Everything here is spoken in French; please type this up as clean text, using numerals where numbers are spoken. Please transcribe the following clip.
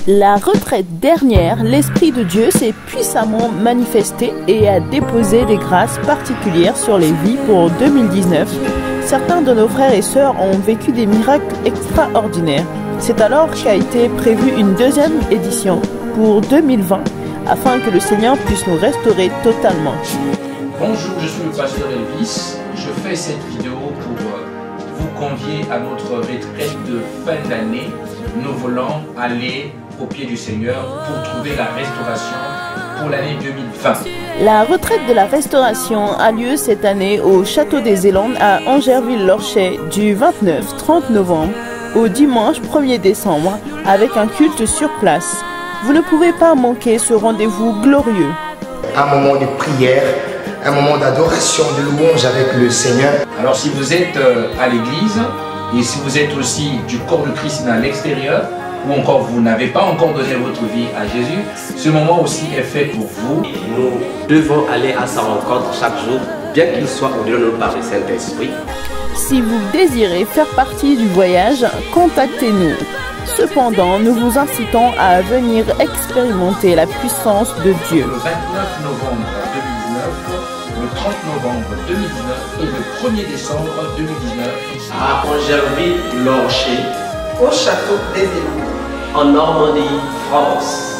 La retraite dernière, l'Esprit de Dieu s'est puissamment manifesté et a déposé des grâces particulières sur les vies pour 2019. Certains de nos frères et sœurs ont vécu des miracles extraordinaires. C'est alors qu'a été prévue une deuxième édition pour 2020 afin que le Seigneur puisse nous restaurer totalement. Bonjour, je suis le pasteur Elvis. Je fais cette vidéo pour vous convier à notre retraite de fin d'année. Nous voulons aller au pied du Seigneur pour trouver la restauration pour l'année 2020. La retraite de la restauration a lieu cette année au Château des Zélandes à Angerville-Lorchet du 29-30 novembre au dimanche 1er décembre avec un culte sur place. Vous ne pouvez pas manquer ce rendez-vous glorieux. Un moment de prière, un moment d'adoration, de louange avec le Seigneur. Alors si vous êtes à l'église et si vous êtes aussi du corps de Christ à l'extérieur, ou encore vous n'avez pas encore donné votre vie à Jésus, ce moment aussi est fait pour vous. Nous devons aller à sa rencontre chaque jour, bien qu'il soit ordonné par le Saint-Esprit. Si vous désirez faire partie du voyage, contactez-nous. Cependant, nous vous incitons à venir expérimenter la puissance de Dieu. Le 29 novembre 2019, le 30 novembre 2019 et le 1er décembre 2019 À Angerville-Lorchet, au Château des Zélandes, en Normandie, France.